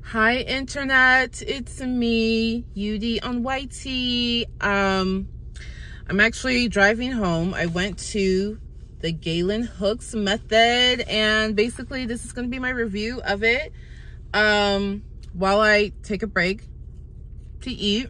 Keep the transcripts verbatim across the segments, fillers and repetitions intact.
Hi internet, it's me, Yudi on Y T. Um, I'm actually driving home. I went to the Galen Hooks method, and basically this is going to be my review of it um, while I take a break to eat.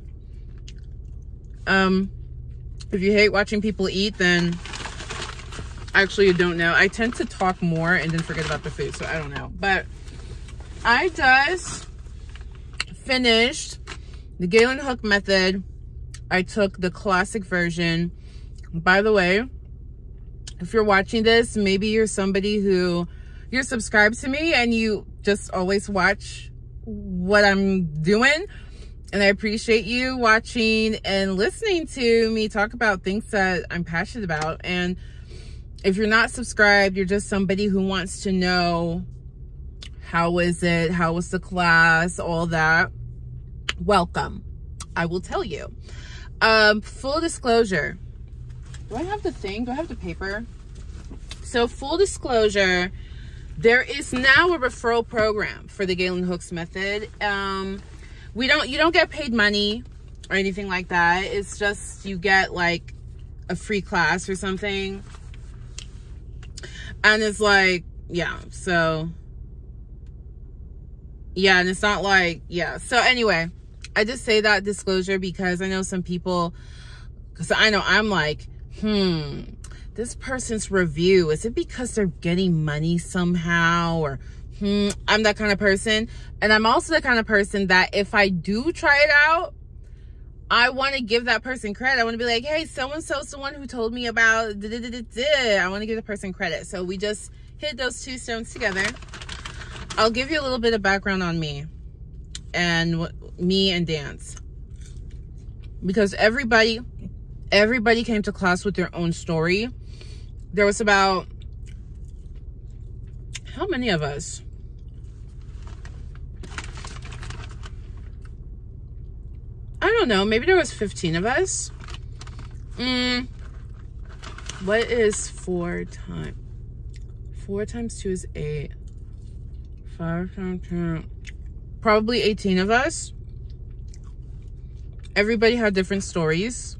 Um, if you hate watching people eat, then actually you don't know. I tend to talk more and then forget about the food, so I don't know. But I just finished the Galen Hook method. I took the classic version. By the way, if you're watching this, maybe you're somebody who you're subscribed to me and you just always watch what I'm doing. And I appreciate you watching and listening to me talk about things that I'm passionate about. And if you're not subscribed, you're just somebody who wants to know, how is it? How was the class? All that. Welcome. I will tell you. Um, full disclosure. Do I have the thing? Do I have the paper? So full disclosure, there is now a referral program for the Galen Hooks method. Um, we don't, you don't get paid money or anything like that. It's just, you get like a free class or something. And it's like, yeah, so yeah, and it's not like, yeah. So anyway, I just say that disclosure because I know some people, because I know I'm like, hmm, this person's review, is it because they're getting money somehow? Or, hmm, I'm that kind of person. And I'm also the kind of person that if I do try it out, I want to give that person credit. I want to be like, hey, so-and-so's the one who told me about da, da, da, da, da. I want to give the person credit. So we just hit those two stones together. I'll give you a little bit of background on me and me and dance, because everybody everybody came to class with their own story. There was about, how many of us? I don't know, maybe there was fifteen of us. Mm, what is four times four times two is eight. Five times two, probably eighteen of us. Everybody had different stories.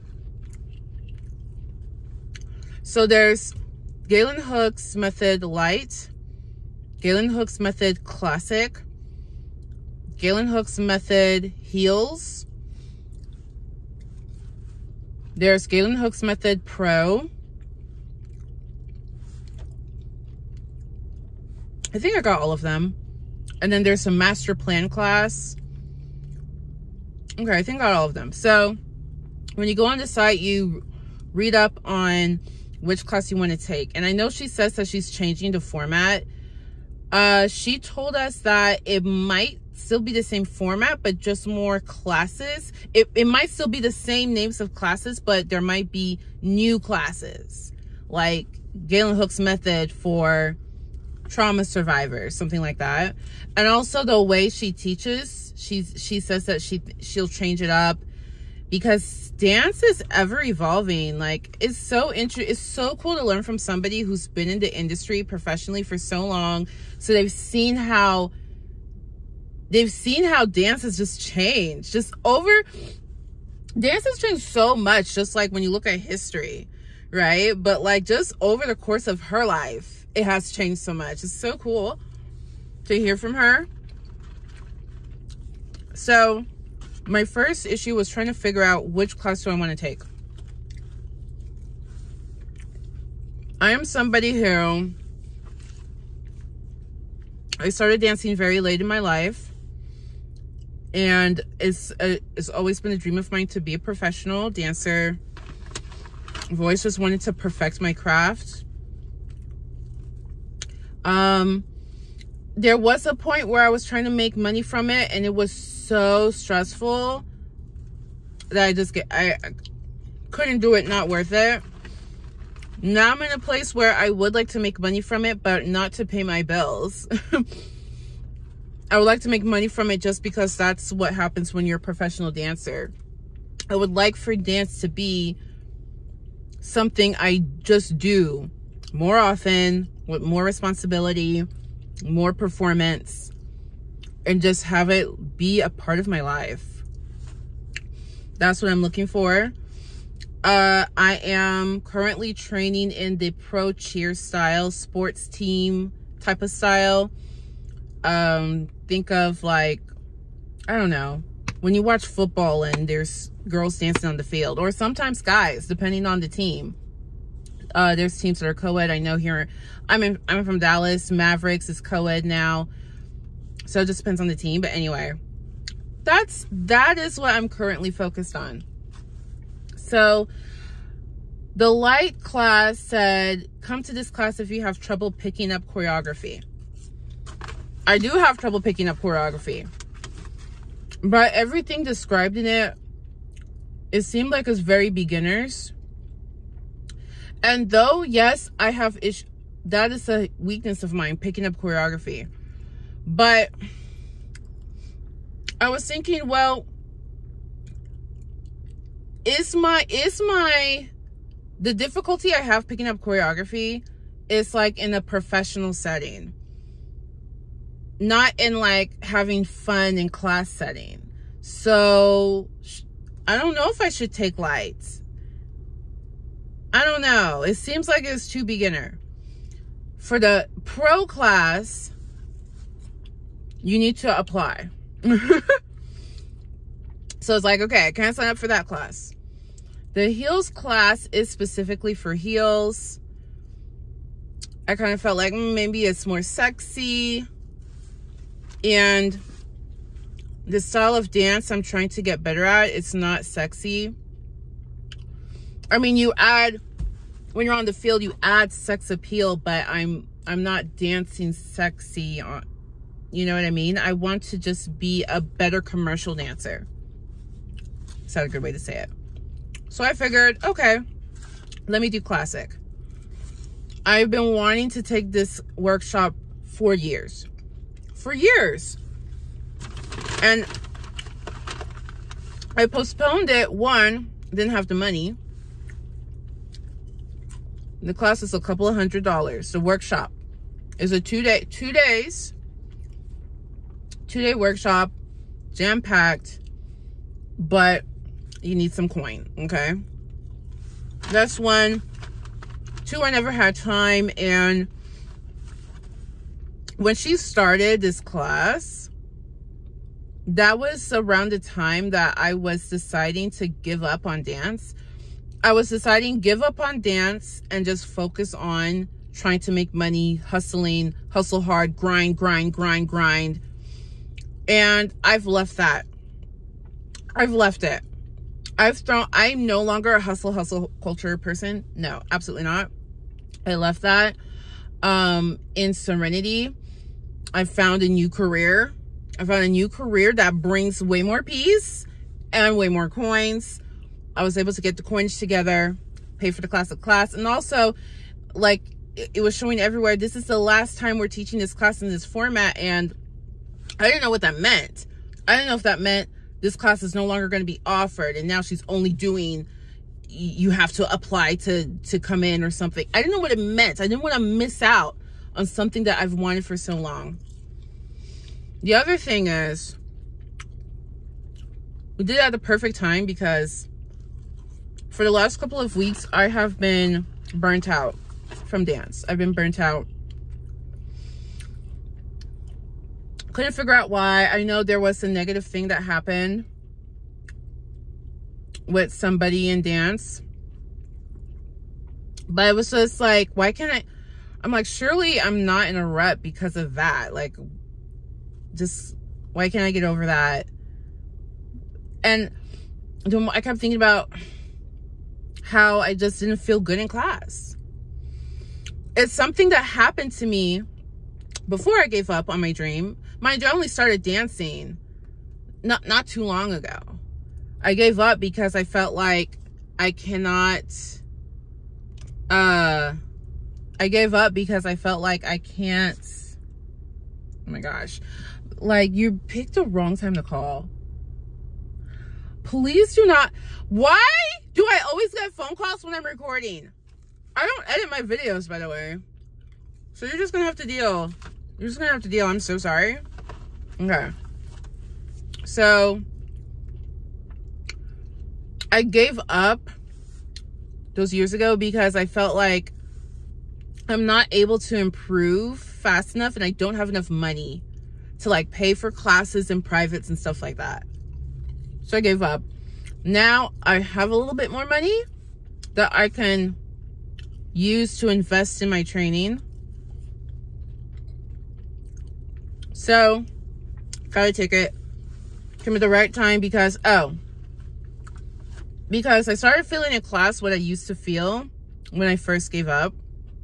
So there's Galen Hooks method light, Galen Hooks method classic, Galen Hooks method heels. There's Galen Hooks method pro. I think I got all of them. And then there's some master plan class. Okay, I think I got all of them. So when you go on the site, you read up on which class you want to take. And I know she says that she's changing the format. Uh, she told us that it might still be the same format, but just more classes. It, it might still be the same names of classes, but there might be new classes. Like Galen Hooks method for trauma survivors, something like that. And also the way she teaches, she's she says that she she'll change it up because dance is ever evolving. Like, it's so inter it's so cool to learn from somebody who's been in the industry professionally for so long, so they've seen how they've seen how dance has just changed. Just over dance has changed so much, just like when you look at history, right? But like just over the course of her life, it has changed so much. It's so cool to hear from her. So my first issue was trying to figure out which class do I want to take. I am somebody who, I started dancing very late in my life, and it's a, it's always been a dream of mine to be a professional dancer. I've always just wanted to perfect my craft. Um, there was a point where I was trying to make money from it, and it was so stressful that I just get, I, I couldn't do it, not worth it. Now I'm in a place where I would like to make money from it, but not to pay my bills. I would like to make money from it just because that's what happens when you're a professional dancer. I would like for dance to be something I just do more often, with more responsibility, more performance, and just have it be a part of my life. That's what I'm looking for. Uh, I am currently training in the pro cheer style, sports team type of style. Um, think of like, I don't know, when you watch football and there's girls dancing on the field, or sometimes guys, depending on the team. Uh, there's teams that are co-ed. I know here, I'm in, I'm from Dallas. Mavericks is co-ed now. So it just depends on the team. But anyway, that's, that is what I'm currently focused on. So the light class said, come to this class if you have trouble picking up choreography. I do have trouble picking up choreography, but everything described in it, it seemed like it's very beginners. And though, yes, I have ish, that is a weakness of mine, picking up choreography. But I was thinking, well, is my, is my, the difficulty I have picking up choreography is like in a professional setting. Not in like having fun in class setting. So I don't know if I should take lights. I don't know. It seems like it's too beginner. For the pro class, you need to apply. So it's like, okay, I can't sign up for that class. The heels class is specifically for heels. I kind of felt like mm, maybe it's more sexy. And the style of dance I'm trying to get better at, it's not sexy. I mean, you add, when you're on the field, you add sex appeal, but I'm I'm not dancing sexy on, you know what I mean? I want to just be a better commercial dancer. Is that a good way to say it? So I figured, okay, let me do classic. I've been wanting to take this workshop for years. For years. And I postponed it. One, didn't have the money. The class is a couple of hundred dollars. The workshop is a two day, two days, two day workshop, jam packed, but you need some coin. Okay. That's one. Two, I never had time. And when she started this class, that was around the time that I was deciding to give up on dance. I was deciding give up on dance and just focus on trying to make money, hustling, hustle hard, grind, grind, grind, grind. And I've left that. I've left it. I've thrown, I'm no longer a hustle, hustle culture person. No, absolutely not. I left that. Um, in Serenity, I found a new career. I found a new career that brings way more peace and way more coins. I was able to get the coins together, pay for the classic class. And also, like, it, it was showing everywhere, this is the last time we're teaching this class in this format. And I didn't know what that meant. I didn't know if that meant this class is no longer going to be offered. And now she's only doing, you have to apply to, to come in or something. I didn't know what it meant. I didn't want to miss out on something that I've wanted for so long. The other thing is, we did it at the perfect time because for the last couple of weeks, I have been burnt out from dance. I've been burnt out. Couldn't figure out why. I know there was a negative thing that happened with somebody in dance. But it was just like, why can't I? I'm like, surely I'm not in a rut because of that. Like, just, why can't I get over that? And I kept thinking about how I just didn't feel good in class. It's something that happened to me before I gave up on my dream. Mind you, I only started dancing not, not too long ago. I gave up because I felt like I cannot, uh, I gave up because I felt like I can't, oh my gosh, like you picked the wrong time to call. Please do not, why do I always get phone calls when I'm recording? I don't edit my videos, by the way. So you're just gonna have to deal. You're just gonna have to deal, I'm so sorry. Okay. So I gave up those years ago because I felt like I'm not able to improve fast enough, and I don't have enough money to like pay for classes and privates and stuff like that. So I gave up. Now I have a little bit more money that I can use to invest in my training. So got a ticket. Came at the right time because, oh, because I started feeling in class what I used to feel when I first gave up.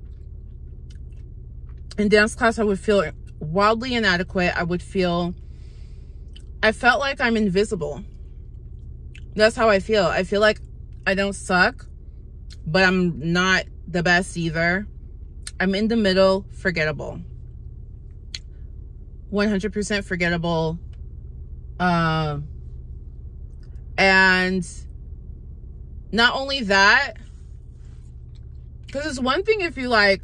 In dance class, I would feel wildly inadequate. I would feel, I felt like I'm invisible. That's how I feel. I feel like I don't suck, but I'm not the best either. I'm in the middle, forgettable. one hundred percent forgettable. Um, and not only that, because it's one thing if you like,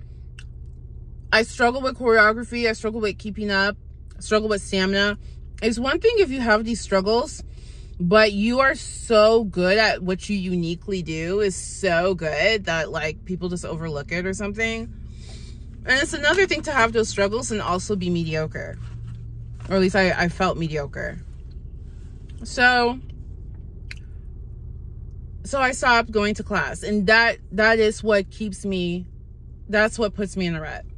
I struggle with choreography, I struggle with keeping up, I struggle with stamina. It's one thing if you have these struggles, but you are so good at what you uniquely do is so good that like people just overlook it or something. And it's another thing to have those struggles and also be mediocre. Or at least I, I felt mediocre. So, so I stopped going to class, and that that is what keeps me, that's what puts me in a rut.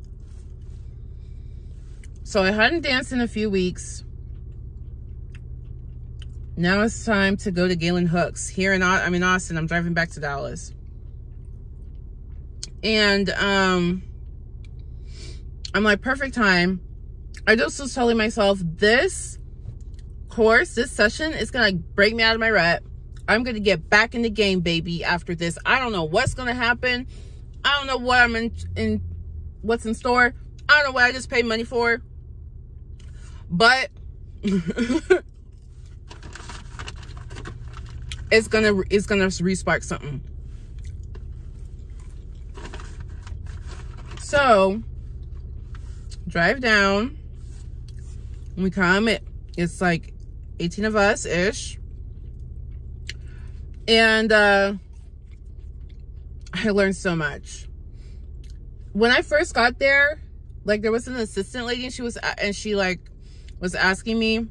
So I hadn't danced in a few weeks. Now it's time to go to Galen Hooks. Here in, I'm in Austin. I'm driving back to Dallas. And um, I'm like, perfect time. I just was telling myself, this course, this session is going to break me out of my rut. I'm going to get back in the game, baby, after this. I don't know what's going to happen. I don't know what I'm in, in, what's in store. I don't know what I just paid money for. But it's gonna it's gonna re-spark something. So drive down. We come. It it's like eighteen of us ish, and uh, I learned so much. When I first got there, like there was an assistant lady, and she was and she like. was asking me,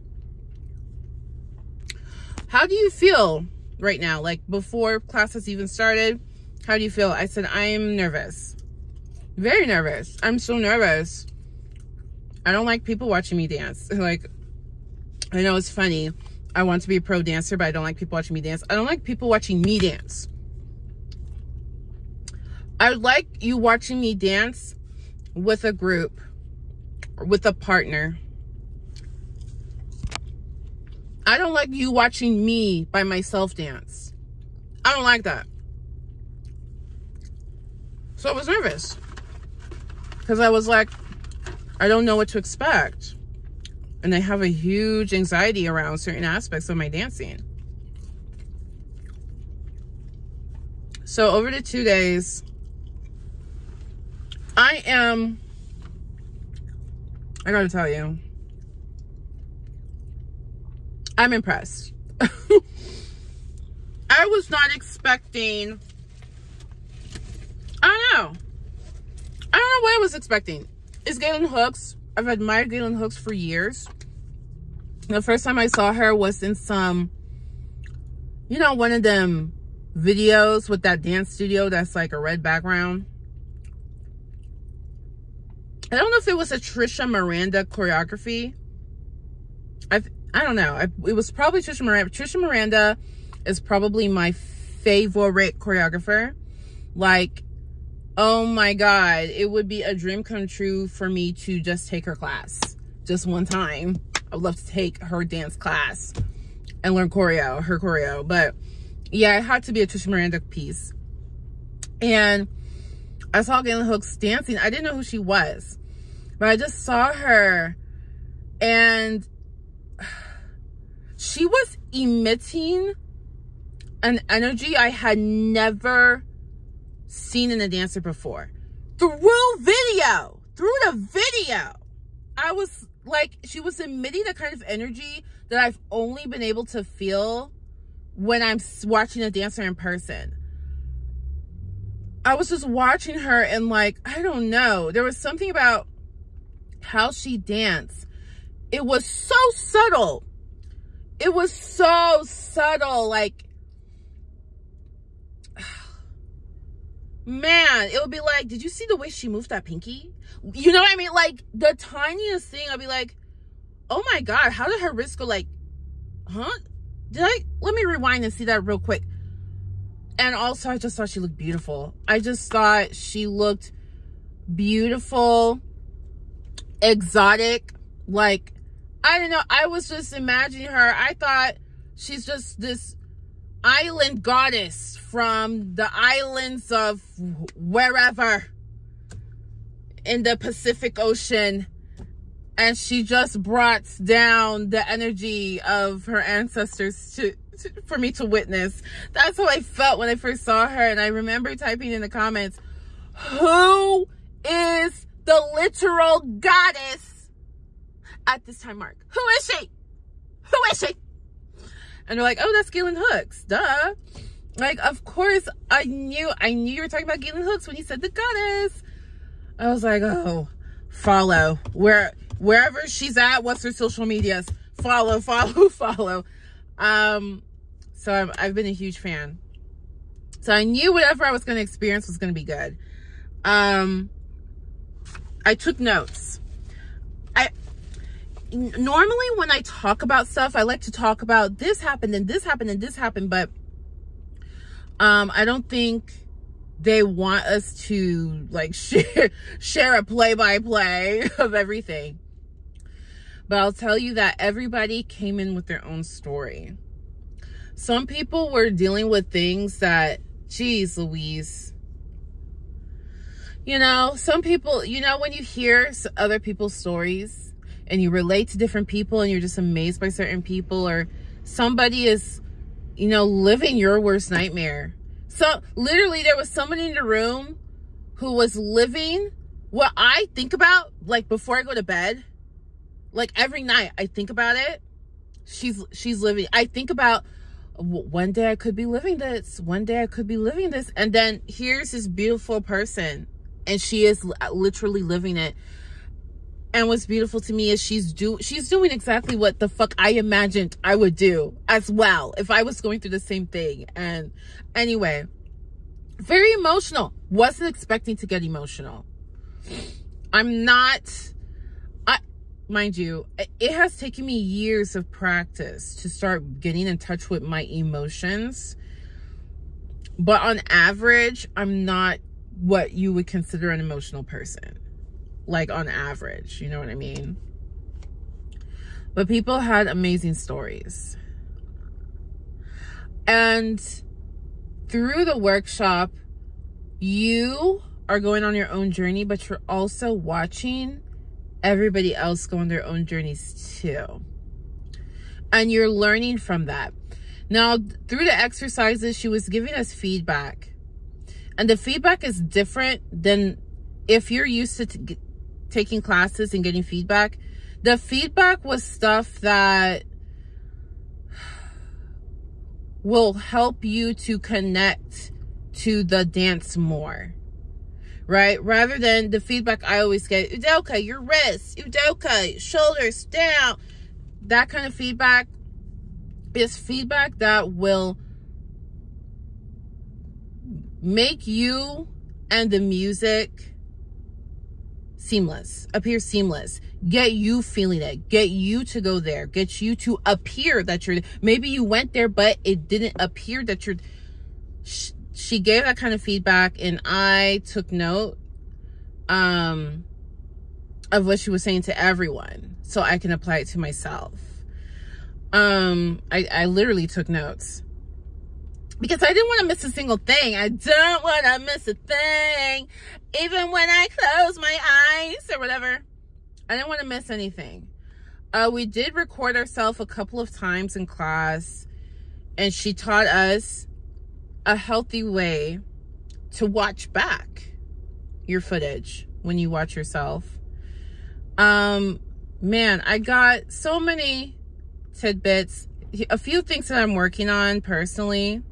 how do you feel right now? Like before class has even started, how do you feel? I said, I'm nervous. Very nervous. I'm so nervous. I don't like people watching me dance. Like, I know it's funny. I want to be a pro dancer, but I don't like people watching me dance. I don't like people watching me dance. I would like you watching me dance with a group, or with a partner. I don't like you watching me by myself dance. I don't like that. So I was nervous. Because I was like, I don't know what to expect. And I have a huge anxiety around certain aspects of my dancing. So over the two days, I am, I gotta tell you, I'm impressed. I was not expecting, I don't know. I don't know what I was expecting. It's Galen Hooks. I've admired Galen Hooks for years. The first time I saw her was in some, you know, one of them videos with that dance studio that's like a red background. I don't know if it was a Trisha Miranda choreography. I I don't know. I, it was probably Trisha Miranda. Trisha Miranda is probably my favorite choreographer. Like, oh my God, it would be a dream come true for me to just take her class. Just one time. I would love to take her dance class and learn choreo, her choreo. But yeah, it had to be a Trisha Miranda piece. And I saw Galen Hooks dancing. I didn't know who she was, but I just saw her, and she was emitting an energy I had never seen in a dancer before. Through video, through the video, I was, like, she was emitting the kind of energy that I've only been able to feel when I'm watching a dancer in person. I was just watching her and, like, I don't know. There was something about how she danced. It was so subtle. It was so subtle. Like, man, it would be like, did you see the way she moved that pinky? You know what I mean? Like, the tiniest thing, I'd be like, oh my God, how did her wrist go like, huh? Did I, let me rewind and see that real quick. And also, I just thought she looked beautiful. I just thought she looked beautiful, exotic. Like, I don't know. I was just imagining her. I thought she's just this island goddess from the islands of wherever in the Pacific Ocean. And she just brought down the energy of her ancestors to, to for me to witness. That's how I felt when I first saw her. And I remember typing in the comments, who is the literal goddess at this time mark? Who is she? Who is she? And they're like, oh, that's Galen Hooks. Duh. Like, of course, I knew, I knew you were talking about Galen Hooks when you said the goddess. I was like, oh, follow. Where, wherever she's at, what's her social medias? Follow, follow, follow. Um, so I've, I've been a huge fan. So I knew whatever I was going to experience was going to be good. Um, I took notes. I normally when I talk about stuff, I like to talk about this happened and this happened and this happened, but um, I don't think they want us to like share, share a play-by-play of everything. But I'll tell you that everybody came in with their own story. Some people were dealing with things that, geez Louise, you know, some people, you know, when you hear other people's stories and you relate to different people and you're just amazed by certain people, or somebody is, you know, living your worst nightmare. So literally there was somebody in the room who was living what I think about, like before I go to bed, like every night I think about it. She's, she's living, I think about one day I could be living this, one day I could be living this. And then here's this beautiful person and she is literally living it. And what's beautiful to me is she's do she's doing exactly what the fuck I imagined I would do as well if I was going through the same thing. And anyway, very emotional. Wasn't expecting to get emotional. I'm not, I mind you, it has taken me years of practice to start getting in touch with my emotions. But on average, I'm not what you would consider an emotional person. Like on average, you know what I mean? But people had amazing stories. And through the workshop, you are going on your own journey, but you're also watching everybody else go on their own journeys too. And you're learning from that. Now, through the exercises, she was giving us feedback. And the feedback is different than if you're used to t taking classes and getting feedback. The feedback was stuff that will help you to connect to the dance more, right? Rather than the feedback I always get, Udoka, your wrists, Udoka, shoulders down. That kind of feedback is feedback that will make you and the music seamless, appear seamless, get you feeling it, get you to go there, get you to appear that you're, maybe you went there, but it didn't appear that you're, she, she gave that kind of feedback, and I took note um, of what she was saying to everyone, so I can apply it to myself. Um, I, I literally took notes. Because I didn't want to miss a single thing. I don't want to miss a thing. Even when I close my eyes or whatever. I didn't want to miss anything. Uh, we did record ourselves a couple of times in class. And she taught us a healthy way to watch back your footage when you watch yourself. Um, man, I got so many tidbits. A few things that I'm working on personally.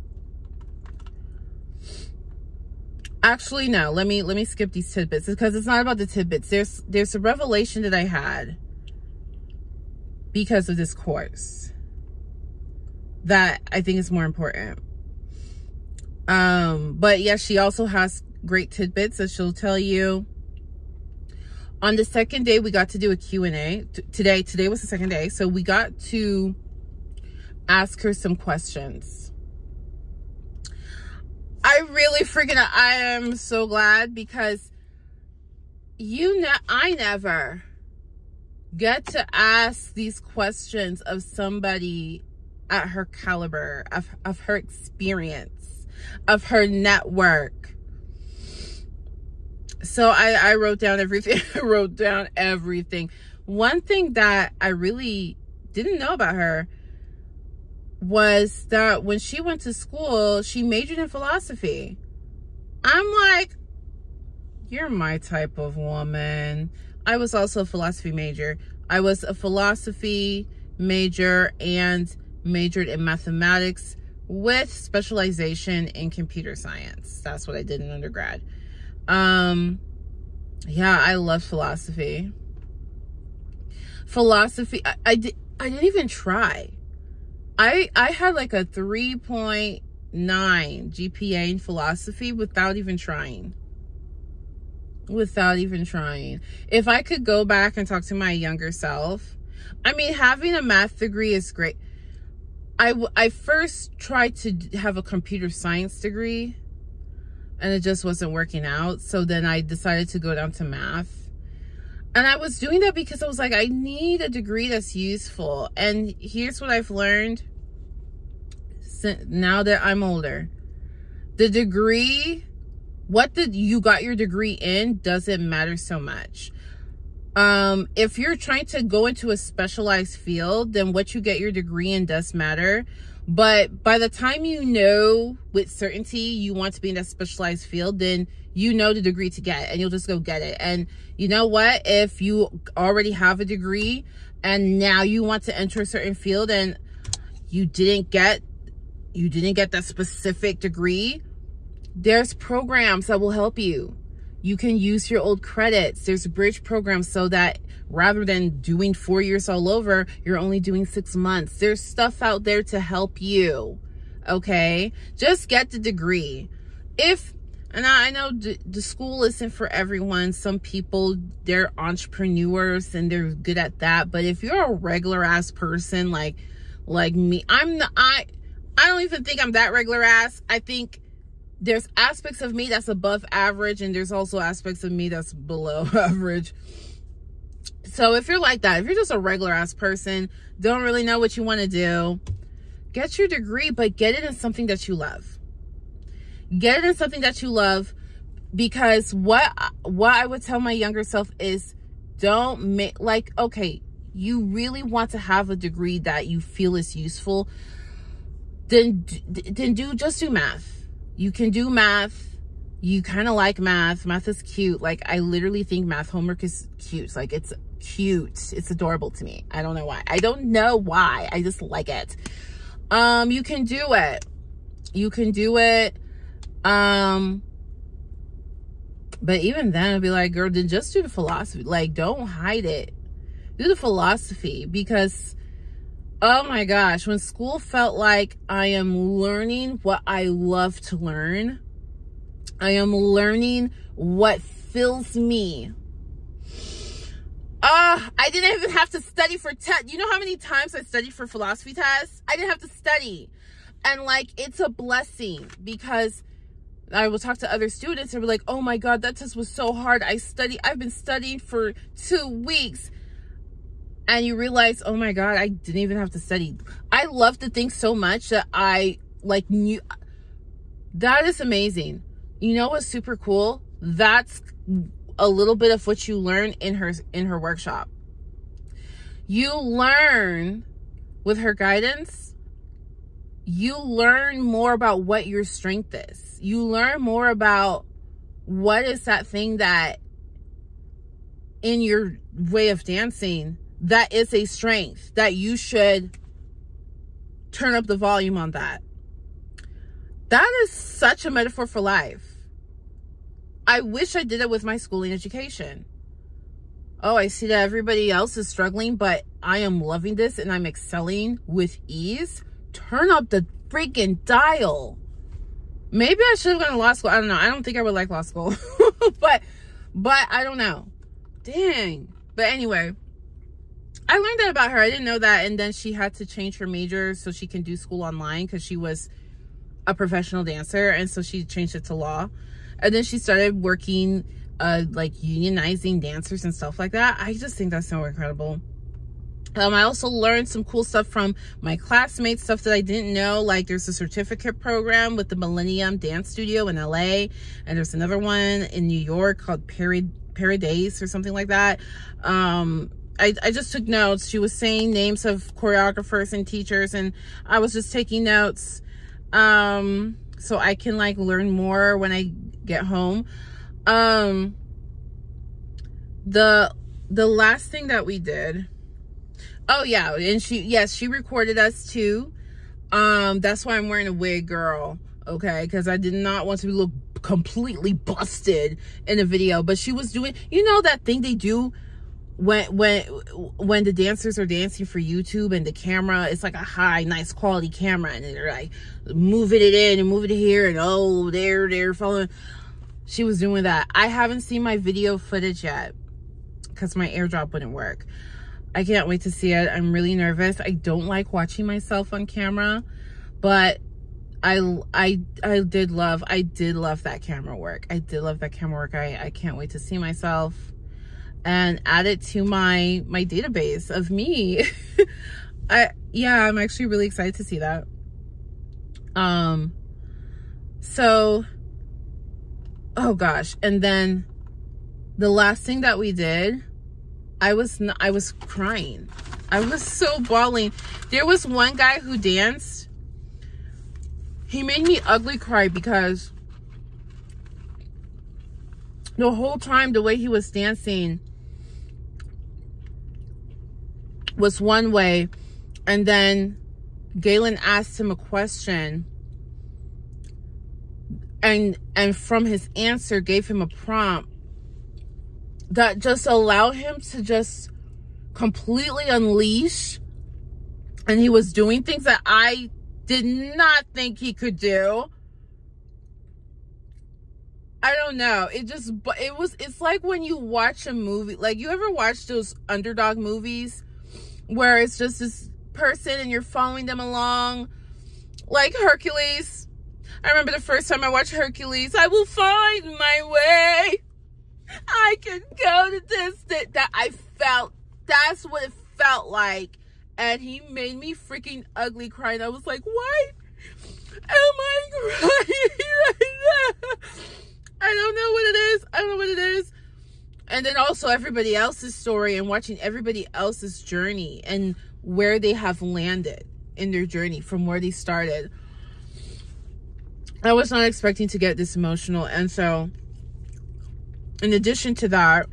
Actually, no, let me let me skip these tidbits because it's not about the tidbits. There's there's a revelation that I had because of this course that I think is more important. Um, but yes, she also has great tidbits that she'll tell you. On the second day, we got to do a Q and A. T today, today was the second day. So we got to ask her some questions. I really freaking, I am so glad because you know, I never get to ask these questions of somebody at her caliber, of, of her experience, of her network. So I, I wrote down everything. I wrote down everything. One thing that I really didn't know about her was that when she went to school, she majored in philosophy. I'm like, you're my type of woman. I was also a philosophy major. I was a philosophy major and majored in mathematics with specialization in computer science. That's what I did in undergrad. Um, yeah, I love philosophy. Philosophy, I, I, did, I didn't even try. I I had like a three point nine G P A in philosophy without even trying. Without even trying. If I could go back and talk to my younger self, I mean, having a math degree is great. I, I first tried to have a computer science degree and it just wasn't working out. So then I decided to go down to math. And I was doing that because I was like, I need a degree that's useful. And here's what I've learned now that I'm older. The degree, what the, you got your degree in doesn't matter so much. Um, if you're trying to go into a specialized field, then what you get your degree in does matter. But by the time you know with certainty you want to be in that specialized field, then you know the degree to get and you'll just go get it. And you know what? If you already have a degree and now you want to enter a certain field and you didn't get, you didn't get that specific degree, there's programs that will help you. You can use your old credits. There's bridge programs so that rather than doing four years all over, you're only doing six months. There's stuff out there to help you, okay? Just get the degree. If, and I know the, the school isn't for everyone. Some people, they're entrepreneurs and they're good at that. But if you're a regular ass person like, like me, I'm not, I, I don't even think I'm that regular ass. I think there's aspects of me that's above average and there's also aspects of me that's below average. So if you're like that, if you're just a regular ass person, don't really know what you want to do, get your degree, but get it in something that you love. Get it in something that you love, because what, what I would tell my younger self is don't make, like, okay, you really want to have a degree that you feel is useful, then, then do, just do math. You can do math. You kind of like math. Math is cute. Like, I literally think math homework is cute. Like, it's cute. It's adorable to me. I don't know why. I don't know why. I just like it. Um, you can do it. You can do it. Um, but even then, I'd be like, girl, then just do the philosophy. Like, don't hide it. Do the philosophy, because oh my gosh, when school felt like I am learning what I love to learn, I am learning what fills me. Ah, uh, I didn't even have to study for test. You know how many times I studied for philosophy tests? I didn't have to study. And like, it's a blessing, because I will talk to other students and be like, oh my God, that test was so hard. I studied, I've been studying for two weeks. And you realize, oh my God, I didn't even have to study. I love the thing so much that I like knew. That is amazing. You know what's super cool? That's a little bit of what you learn in her, in her workshop. You learn with her guidance. You learn more about what your strength is. You learn more about what is that thing that in your way of dancing, that is a strength that you should turn up the volume on. That that is such a metaphor for life. I wish I did it with my schooling education. Oh, I see that everybody else is struggling, but I am loving this and I'm excelling with ease. Turn up the freaking dial. Maybe I should have gone to law school. I don't know. I don't think I would like law school. but but I don't know. Dang. But anyway, I learned that about her. I didn't know that. And then she had to change her major so she can do school online because she was a professional dancer. And so she changed it to law. And then she started working, uh, like unionizing dancers and stuff like that. I just think that's so incredible. Um, I also learned some cool stuff from my classmates, stuff that I didn't know. Like there's a certificate program with the Millennium Dance Studio in L A. And there's another one in New York called Parad Paradace or something like that. Um, I, I just took notes. She was saying names of choreographers and teachers, and I was just taking notes. Um, so I can like learn more when I get home. Um, the, the last thing that we did, oh yeah, and she, yes, she recorded us too. Um, that's why I'm wearing a wig, girl. Okay, because I did not want to look completely busted in the video. But she was doing, you know, that thing they do when when when the dancers are dancing for YouTube and the camera, it's like a high, nice quality camera, and they're like moving it in and moving it here, and oh, there, they're following. She was doing that. I haven't seen my video footage yet because my AirDrop wouldn't work. I can't wait to see it. I'm really nervous. I don't like watching myself on camera, but I, I, I did love, I did love that camera work. I did love that camera work. I, I can't wait to see myself and add it to my, my database of me. I, yeah, I'm actually really excited to see that. Um, so, oh gosh. And then the last thing that we did, I was, not, I was crying. I was so bawling. There was one guy who danced. He made me ugly cry because the whole time, the way he was dancing was one way. And then Galen asked him a question. And, and from his answer gave him a prompt that just allowed him to just completely unleash. And he was doing things that I did not think he could do. I don't know. It just, it was, it's like when you watch a movie, like you ever watch those underdog movies where it's just this person and you're following them along, like Hercules. I remember the first time I watched Hercules, I will find my way. I can go the distance. That I felt, that's what it felt like. And he made me freaking ugly crying. I was like, why am I crying right now? I don't know what it is. I don't know what it is. And then also everybody else's story and watching everybody else's journey and where they have landed in their journey from where they started. I was not expecting to get this emotional. And so in addition to that,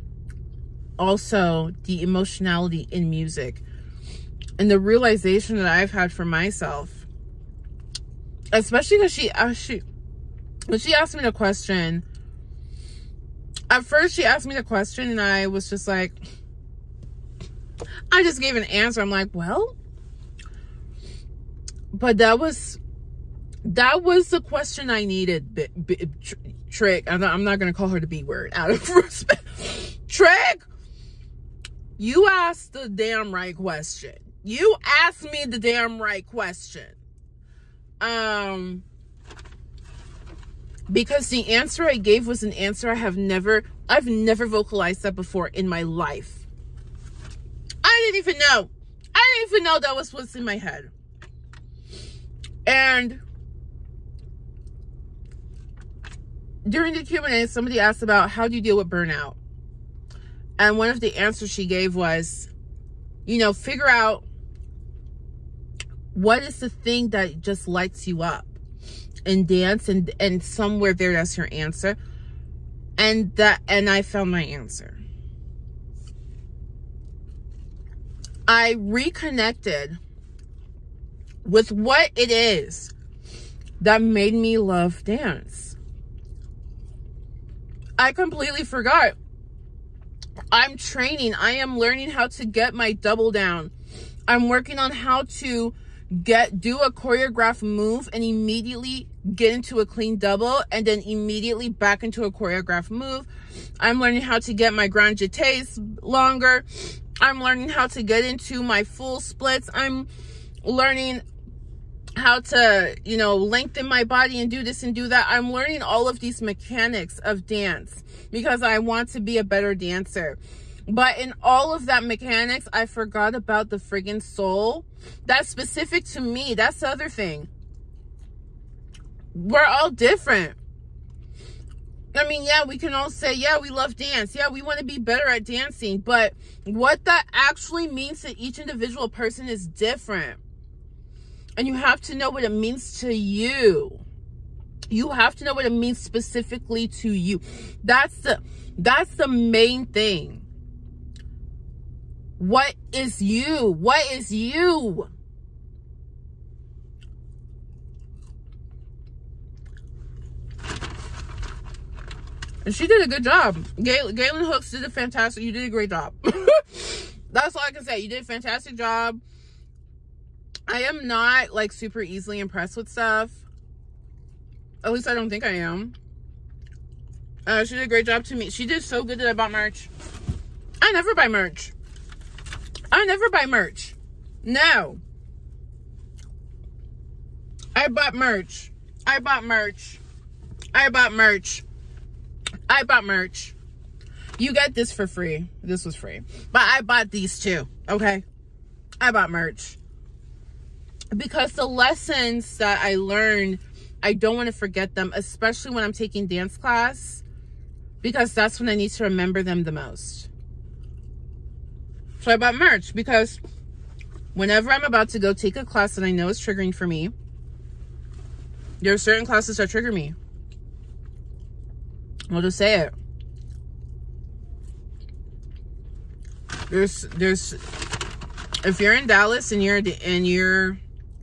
also the emotionality in music and the realization that I've had for myself, especially because she, uh, she, when she asked me the question, at first she asked me the question and I was just like, I just gave an answer. I'm like, well, but that was, that was the question I needed. B B tr Trick, I'm not, I'm not going to call her the B word out of respect. Trick, you asked the damn right question. You asked me the damn right question. Um, because the answer I gave was an answer I have never, I've never vocalized that before in my life. I didn't even know. I didn't even know that was what's in my head. And during the Q and A, somebody asked about how do you deal with burnout? And one of the answers she gave was, you know, figure out what is the thing that just lights you up in dance, and and somewhere there, that's your answer. And that, and I found my answer. I reconnected with what it is that made me love dance. I completely forgot. I'm training. I am learning how to get my double down. I'm working on how to get do a choreographed move and immediately get into a clean double and then immediately back into a choreographed move. I'm learning how to get my grand jetés longer. I'm learning how to get into my full splits. I'm learning how to, you know, lengthen my body and do this and do that. I'm learning all of these mechanics of dance because I want to be a better dancer. But in all of that mechanics, I forgot about the friggin' soul. That's specific to me. That's the other thing. We're all different. I mean, yeah, we can all say, yeah, we love dance. Yeah, we want to be better at dancing. But what that actually means to each individual person is different. And you have to know what it means to you. You have to know what it means specifically to you. That's the, that's the main thing. What is you? What is you? And she did a good job. Galen, Galen Hooks did a fantastic, you did a great job. That's all I can say. You did a fantastic job. I am not like super easily impressed with stuff. At least I don't think I am. Uh, she did a great job to me. She did so good that I bought merch. I never buy merch. I never buy merch. No. I bought merch. I bought merch. I bought merch. I bought merch. You get this for free. This was free. But I bought these too. Okay? I bought merch. Because the lessons that I learned, I don't want to forget them, especially when I'm taking dance class, because that's when I need to remember them the most. So I bought merch because whenever I'm about to go take a class that I know is triggering for me, there are certain classes that trigger me. I'll just say it. There's, there's, if you're in Dallas and you're, and you're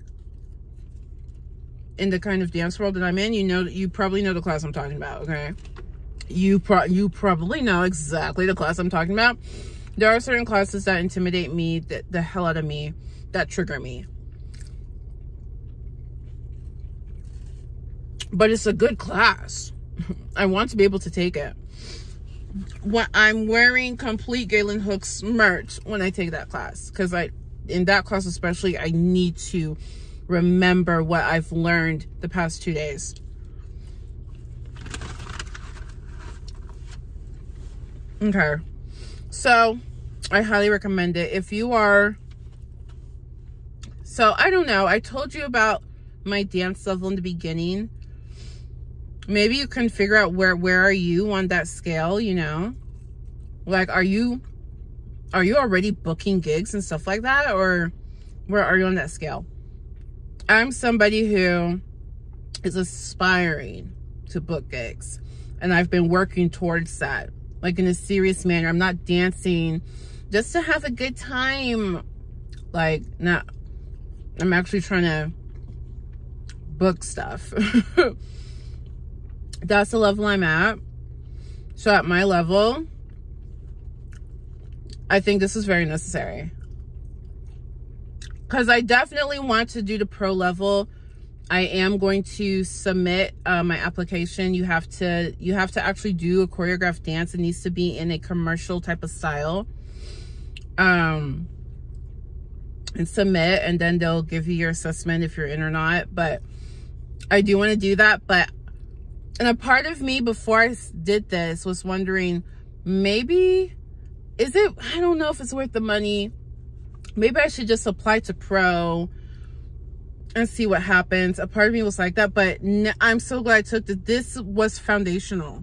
in the kind of dance world that I'm in, you know, you probably know the class I'm talking about, okay? You, pro you probably know exactly the class I'm talking about. There are certain classes that intimidate me, that the hell out of me, that trigger me. But it's a good class. I want to be able to take it. When I'm wearing complete Galen Hooks merch when I take that class, because I, in that class especially, I need to remember what I've learned the past two days. Okay, so I highly recommend it. If you are, so I don't know, I told you about my dance level in the beginning. Maybe you can figure out where where are you on that scale, you know? Like, are you are you already booking gigs and stuff like that, or where are you on that scale? I'm somebody who is aspiring to book gigs, and I've been working towards that, like in a serious manner. I'm not dancing just to have a good time. Like, not, I'm actually trying to book stuff. That's the level I'm at. So at my level, I think this is very necessary. Because I definitely want to do the pro level. I am going to submit uh, my application. You have to you have to actually do a choreographed dance. It needs to be in a commercial type of style. Um, and submit, and then they'll give you your assessment if you're in or not. But I do want to do that. But and a part of me before I did this was wondering, maybe, is it, I don't know if it's worth the money. Maybe I should just apply to pro and see what happens. A part of me was like that, but I'm so glad I took this. This was foundational.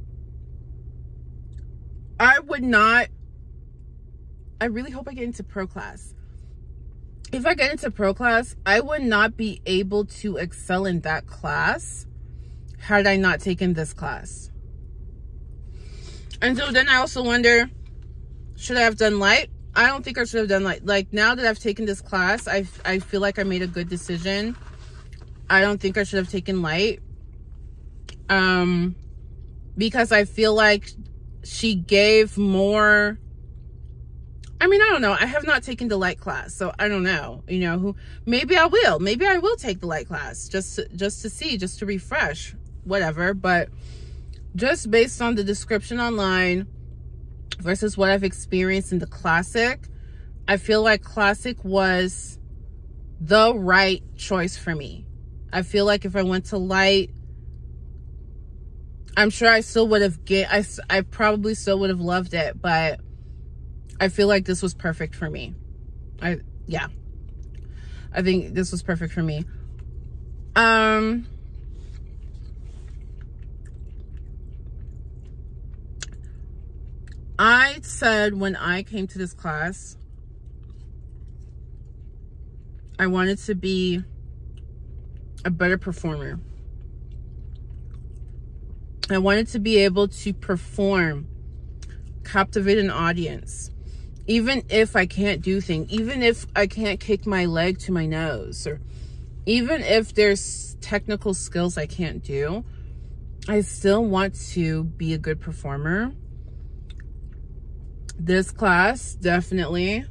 I would not, I really hope I get into pro class. If I get into pro class, I would not be able to excel in that class had I not taken this class. And so then I also wonder, should I have done light I don't think I should have done like, like now that I've taken this class, I, I feel like I made a good decision. I don't think I should have taken light. Um, because I feel like she gave more. I mean, I don't know. I have not taken the light class, so I don't know, you know, who, maybe I will, maybe I will take the light class just, to, just to see, just to refresh, whatever. But just based on the description online versus what I've experienced in the classic, I feel like classic was the right choice for me. I feel like if I went to light, I'm sure I still would have get, I, I probably still would have loved it, but I feel like this was perfect for me. I, yeah, I think this was perfect for me. Um, I said when I came to this class, I wanted to be a better performer. I wanted to be able to perform, captivate an audience, even if I can't do things, even if I can't kick my leg to my nose, or even if there's technical skills I can't do, I still want to be a good performer. This class definitely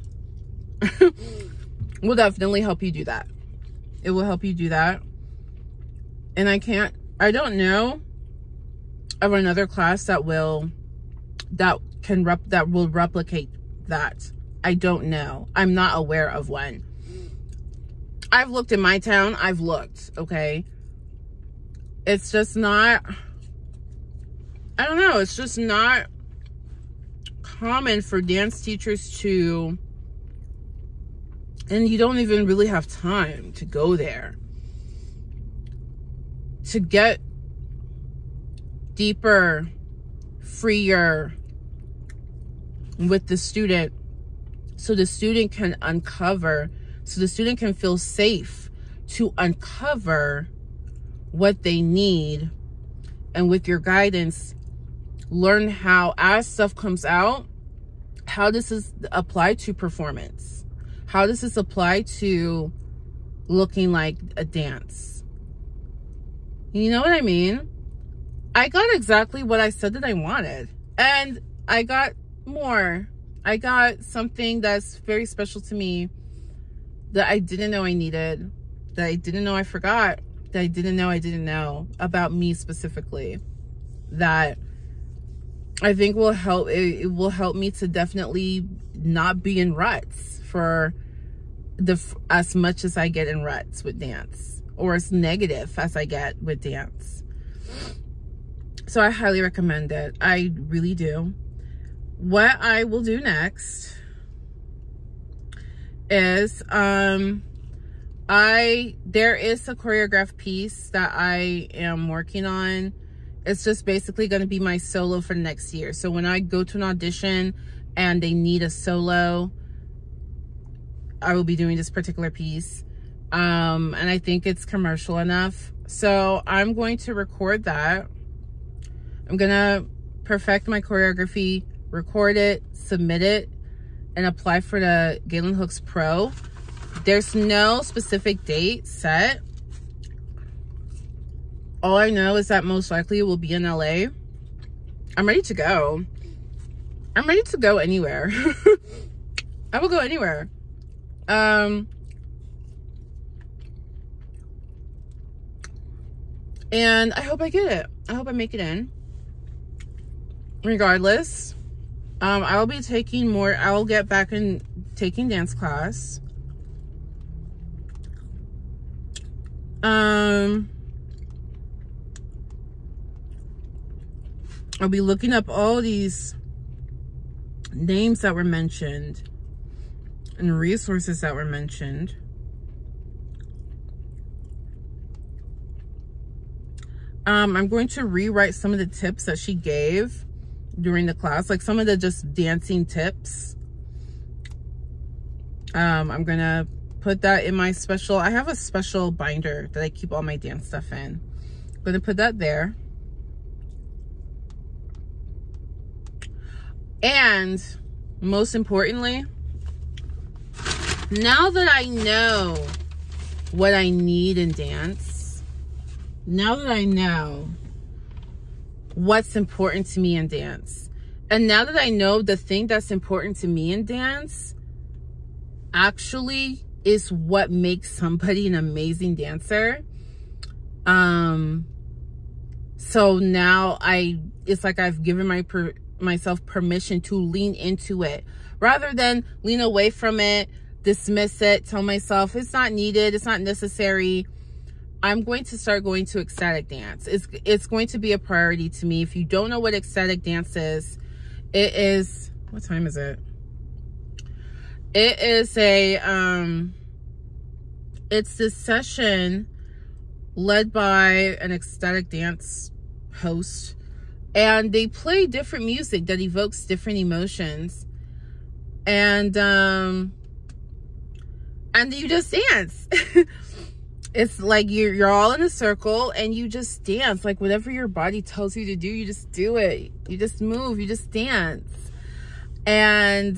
will definitely help you do that. It will help you do that. And I can't, I don't know of another class that will, that can rep, that will replicate that. I don't know. I'm not aware of one. I've looked in my town. I've looked, okay? It's just not, I don't know. It's just not common for dance teachers to, and you don't even really have time to go there, to get deeper, freer with the student, so the student can uncover, so the student can feel safe to uncover what they need, and with your guidance, learn how, as stuff comes out, how this is applied to performance, how this is applied to looking like a dance. You know what I mean? I got exactly what I said that I wanted, and I got more. I got something that's very special to me that I didn't know I needed, that I didn't know I forgot, that I didn't know I didn't know about me specifically, that I think will help, it, it will help me to definitely not be in ruts for the, as much as I get in ruts with dance, or as negative as I get with dance. So I highly recommend it. I really do. What I will do next is, um, I, there is a choreographed piece that I am working on. It's just basically going to be my solo for next year. So when I go to an audition and they need a solo, I will be doing this particular piece. Um, and I think it's commercial enough. So I'm going to record that. I'm going to perfect my choreography, record it, submit it, and apply for the Galen Hooks Pro. There's no specific date set. All I know is that most likely it will be in L A. I'm ready to go. I'm ready to go anywhere. I will go anywhere. Um, and I hope I get it. I hope I make it in. Regardless, um, I will be taking more. I will get back in taking dance class. Um, I'll be looking up all these names that were mentioned and resources that were mentioned. Um, I'm going to rewrite some of the tips that she gave during the class, like some of the just dancing tips. Um, I'm gonna put that in my special, I have a special binder that I keep all my dance stuff in. I'm gonna put that there. And most importantly, now that I know what I need in dance, now that I know what's important to me in dance, and now that I know the thing that's important to me in dance actually is what makes somebody an amazing dancer, um, so now I, it's like I've given my per, myself permission to lean into it rather than lean away from it, dismiss it, tell myself it's not needed, it's not necessary. I'm going to start going to ecstatic dance. It's, it's going to be a priority to me. If you don't know what ecstatic dance is, it is, what time is it? It is a, um, it's this session led by an ecstatic dance host, and they play different music that evokes different emotions, and um and you just dance. It's like you're, you're all in a circle and you just dance, like whatever your body tells you to do, you just do it, you just move, you just dance. And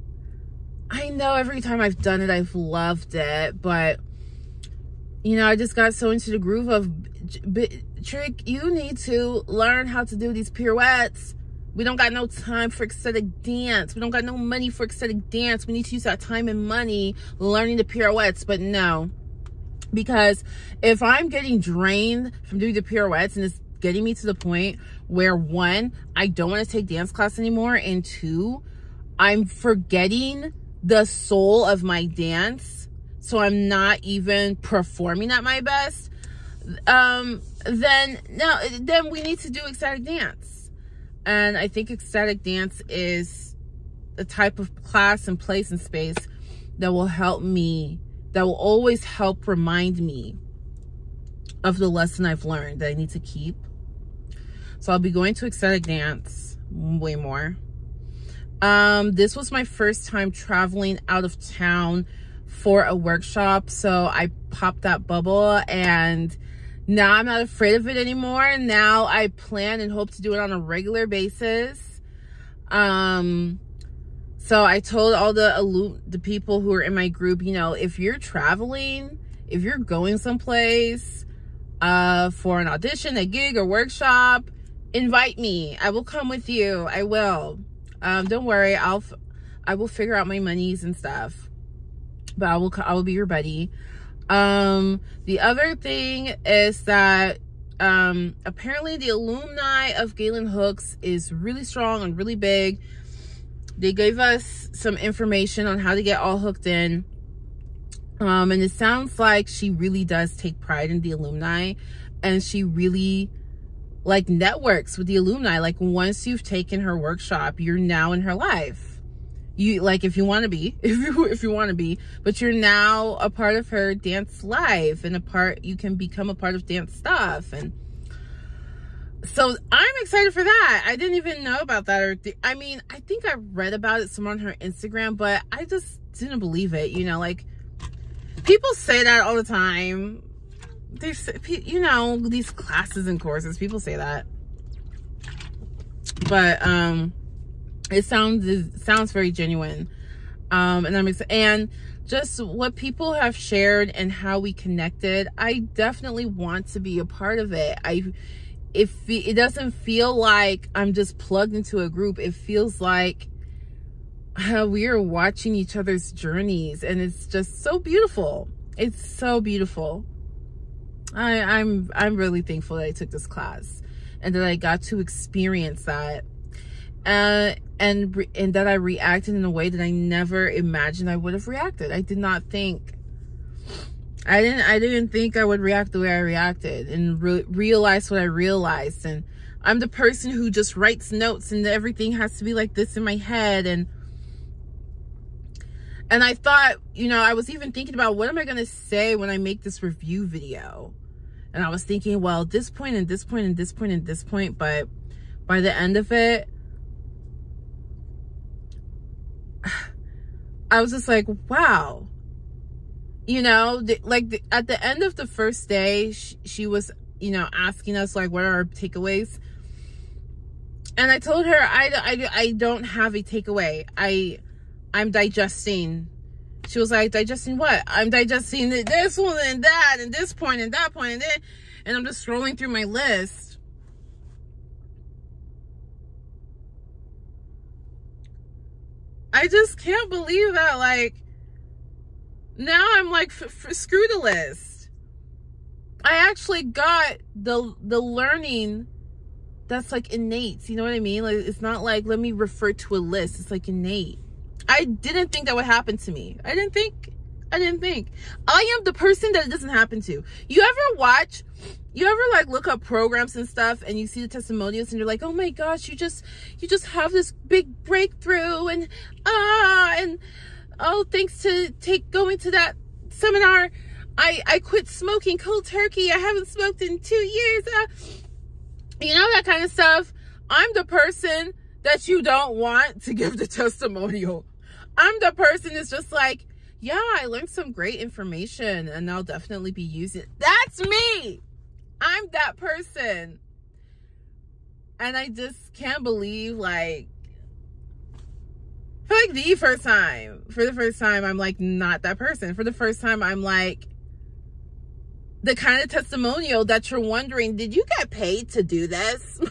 I know every time I've done it I've loved it, but you know, I just got so into the groove of, Trick, you need to learn how to do these pirouettes. We don't got no time for ecstatic dance. We don't got no money for ecstatic dance. We need to use that time and money learning the pirouettes. But no, because if I'm getting drained from doing the pirouettes and it's getting me to the point where, one, I don't want to take dance class anymore, and two, I'm forgetting the soul of my dance, so I'm not even performing at my best, um, then no, then we need to do ecstatic dance. And I think ecstatic dance is the type of class and place and space that will help me, that will always help remind me of the lesson I've learned that I need to keep. So I'll be going to ecstatic dance way more. Um, this was my first time traveling out of town for a workshop, so I popped that bubble, and now I'm not afraid of it anymore. Now I plan and hope to do it on a regular basis. Um, so I told all the the people who are in my group, you know, if you're traveling, if you're going someplace uh, for an audition, a gig, or workshop, invite me. I will come with you. I will. Um, don't worry. I'll I will figure out my monies and stuff. But I will I will be your buddy. Um, the other thing is that um, apparently the alumni of Galen Hooks is really strong and really big. They gave us some information on how to get all hooked in. Um, and it sounds like she really does take pride in the alumni, and she really like networks with the alumni. Like once you've taken her workshop, you're now in her life. You like, if you want to be, if you, if you want to be, but you're now a part of her dance life, and a part, you can become a part of dance stuff. And so I'm excited for that. I didn't even know about that. Or th I mean, I think I read about it somewhere on her Instagram, but I just didn't believe it. You know, like people say that all the time. They, you know, these classes and courses, people say that, but um, it sounds it sounds very genuine, um, and I'm excited. And just what people have shared and how we connected, I definitely want to be a part of it. I, if it doesn't feel like I'm just plugged into a group, it feels like uh, we are watching each other's journeys, and it's just so beautiful. It's so beautiful. I, I'm I'm really thankful that I took this class, and that I got to experience that, uh, and re and that I reacted in a way that I never imagined I would have reacted. I did not think, I didn't I didn't think I would react the way I reacted, and re realize what I realized. And I'm the person who just writes notes, and everything has to be like this in my head. And and I thought, you know, I was even thinking about, what am I gonna say when I make this review video? And I was thinking, well, this point and this point and this point and this point, but by the end of it, I was just like, wow. You know, the, like the, at the end of the first day, she, she was, you know, asking us like, what are our takeaways? And I told her, I, I, I don't have a takeaway. I, I'm digesting. She was like, digesting what? I'm digesting this one and that and this point and that point and then, and I'm just scrolling through my list. I just can't believe that, like, now I'm like, f f screw the list. I actually got the the learning that's like innate. You know what I mean? Like, it's not like, let me refer to a list. It's like innate. I didn't think that would happen to me. I didn't think, I didn't think. I am the person that it doesn't happen to. You ever watch, you ever like look up programs and stuff and you see the testimonials and you're like, oh my gosh, you just, you just have this big breakthrough and, ah, and, oh, thanks to take going to that seminar, I, I quit smoking cold turkey. I haven't smoked in two years. Uh, you know, that kind of stuff. I'm the person that you don't want to give the testimonial. I'm the person that's just like, yeah, I learned some great information and I'll definitely be using it. That's me. I'm that person. And I just can't believe, like, for like the first time, for the first time, I'm like not that person. For the first time, I'm like the kind of testimonial that you're wondering, did you get paid to do this?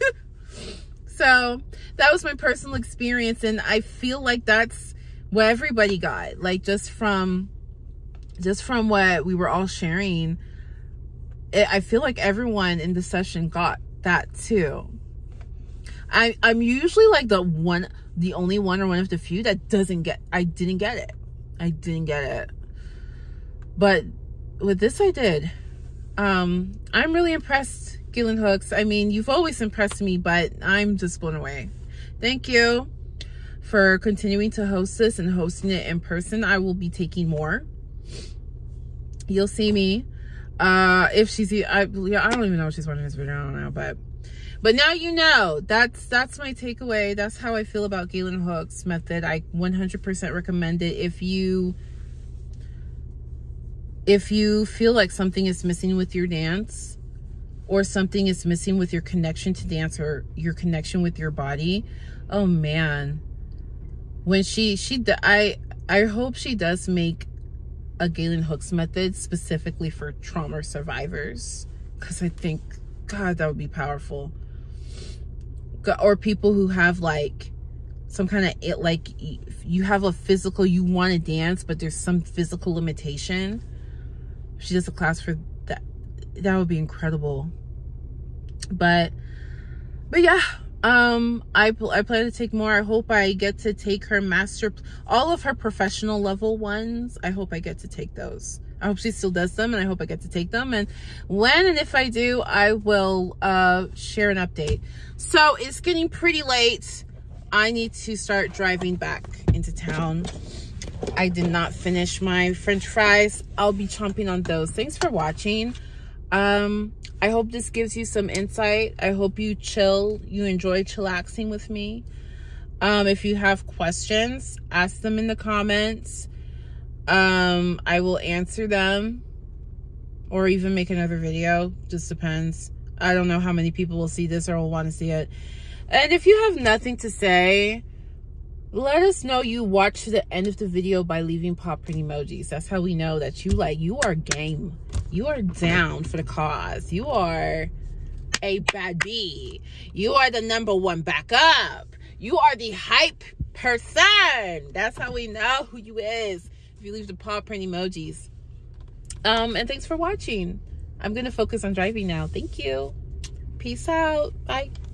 So that was my personal experience. And I feel like that's what everybody got, like just from, just from what we were all sharing. It, I feel like everyone in the session got that too. I, I'm usually like the one, the only one or one of the few that doesn't get, I didn't get it. I didn't get it. But with this, I did. Um, I'm really impressed, Galen Hooks. I mean, you've always impressed me, but I'm just blown away. Thank you for continuing to host this and hosting it in person. I will be taking more. You'll see me. Uh, if she's, I, I don't even know if she's watching this video. I don't know, but, but now you know. That's that's my takeaway. That's how I feel about Galen Hooks' method. I one hundred percent recommend it. If you, if you feel like something is missing with your dance, or something is missing with your connection to dance, or your connection with your body, oh man, when she she I I hope she does make a Galen Hooks method specifically for trauma survivors, because I think, God, that would be powerful. Or people who have like some kind of, it like you have a physical, you want to dance but there's some physical limitation. She does a class for that. That would be incredible. But but yeah, um I, I plan to take more. I hope I get to take her master, all of her professional level ones. I hope I get to take those. I hope she still does them, and I hope I get to take them. And when and if I do, I will uh share an update. So it's getting pretty late. I need to start driving back into town. I did not finish my French fries. I'll be chomping on those. Thanks for watching. Um, I hope this gives you some insight. I hope you chill, you enjoy chillaxing with me. Um, if you have questions, ask them in the comments. Um, I will answer them, or even make another video. Just depends. I don't know how many people will see this or will want to see it. And if you have nothing to say, let us know you watched to the end of the video by leaving paw print emojis. That's how we know that you like, you are game. You are down for the cause. You are a bad bee. You are the number one backup. You are the hype person. That's how we know who you is. If you leave the paw print emojis. Um, and thanks for watching. I'm going to focus on driving now. Thank you. Peace out. Bye.